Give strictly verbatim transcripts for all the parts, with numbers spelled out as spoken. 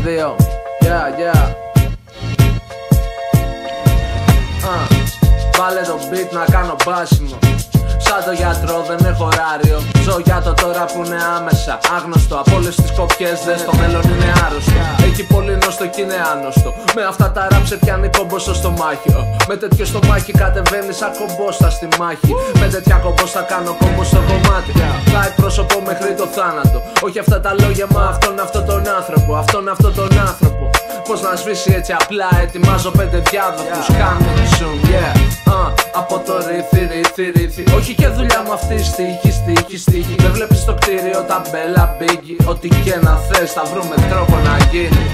δύο. Yeah, yeah. uh. Βάλε το beat να κάνω μπάσιμο. Σαν το γιατρό δεν έχω ωράριο. Ζω για το τώρα που είναι άμεσα άγνωστο. Από όλες τις κοπιές δες το μέλλον είναι άρρωστο. Έχει πολύ νόστο κι είναι άνοστο. Με αυτά τα ράπ σε πιάνει κομπόσο στο μάχη. Με τέτοιο στο μάχη κατεβαίνει σαν κομπόστα στη μάχη. Με τέτοια κομπόστα κάνω κομπό στο κομμάτι. Θα εκπροσωπώ μέχρι το θάνατο. Όχι αυτά τα λόγια, μα αυτόν αυτόν τον άνθρωπο. Αυτόν αυτόν τον άνθρωπο. Πώς να σβήσει έτσι απλά, ετοιμάζω πέντε διάδοχους. Coming soon, yeah. uh, Από το ρίθι, ρίθι, ρίθι. Όχι και δουλειά μου αυτή, στίχη, στίχη, στίχη. Δεν βλέπεις το κτίριο, ταμπέλα, μπίγκι. Ό,τι και να θες, θα βρούμε τρόπο να γίνει.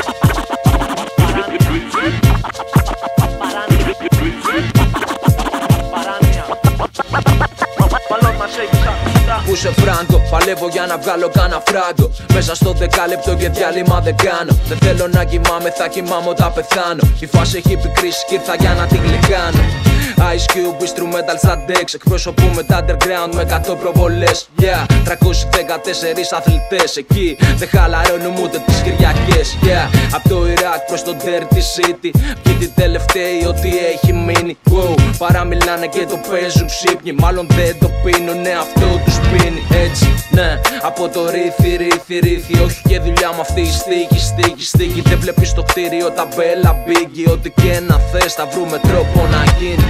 Που σε φράγκο, παλεύω για να βγάλω κάνα φράγκο. Μέσα στο δεκάλεπτο και διάλειμμα δεν κάνω. Δεν θέλω να κοιμάμαι, θα κοιμάμαι όταν πεθάνω. Η φάση έχει πικρήσει κι ήρθα για να την γλυκάνω. Ice Cube, instrumental στα decks. Εκπροσωπούμε τα underground με εκατό προβολές. Yeah, τριακόσιοι δεκατέσσερις αθλητές. Εκεί δεν χαλαρώνουμε ούτε τις Κυριακές. Yeah, απ' το Ιράκ προς το Dirty City. Ποιοι τι τελευταίοι ό,τι έχει μείνει. Wow, παραμιλάνε και το παίζουν ξύπνοι. Μάλλον δεν το πίνουνε, αυτό τους πίνει. Έτσι, ναι, από το ρίθι, ρίθι, ρίθι. Όχι και δουλειά μου αυτή η στίχη, στίχη, στίχη. Δεν βλέπεις το κτίριο, ταμπέλα, μπίγκι. Ό,τι και να θες, θα βρούμε τρόπο να γίνει.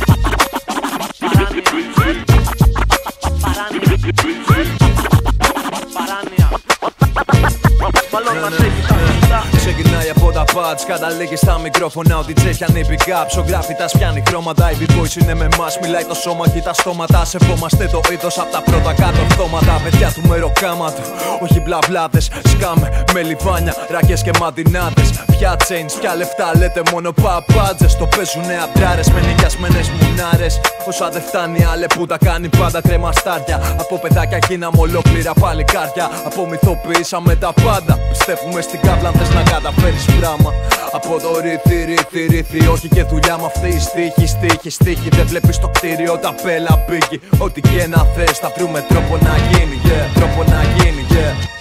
Ξεκινάει από τα pads, καταλήγει στα μικρόφωνα. Ότι τσέχιανε pick-up, ζωγράφει τα πιάνει χρώματα. Οι b-boys είναι με μας, μιλάει το σώμα και τα στόματα. Σεβόμαστε το είδος απ' τα πρώτα κάτω ορθώματα. Παιδιά του μεροκάματο, όχι μπλαμπλάδες. Σκάμε με λιβάνια, ρακές και μαντινάδες. Πια chains, πια λεφτά λέτε μόνο παπάντζες. Το παίζουνε αντράρες με νοικιασμένες μουνάρες. Όσα δεν φτάνει άλλε που τα κάνει πάντα κρεμαστάρια. Από παιδάκια γίναμε ολόκληρα παλικάρια. Απομυθοποιήσαμε τα πάντα. Πιστεύουμε στην κάβλα αν θες να καταφέρεις πράγμα. Από το ρίθι, ρίθι, ρίθι. Όχι και δουλειά με αυτή η στίχη, στίχη, στίχη. Δεν βλέπεις το κτίριο, τα πέλα, μπήκη. Ό,τι και να θες θα βρούμε τρόπο να γίνει, yeah. Τρόπο να γίνει, yeah.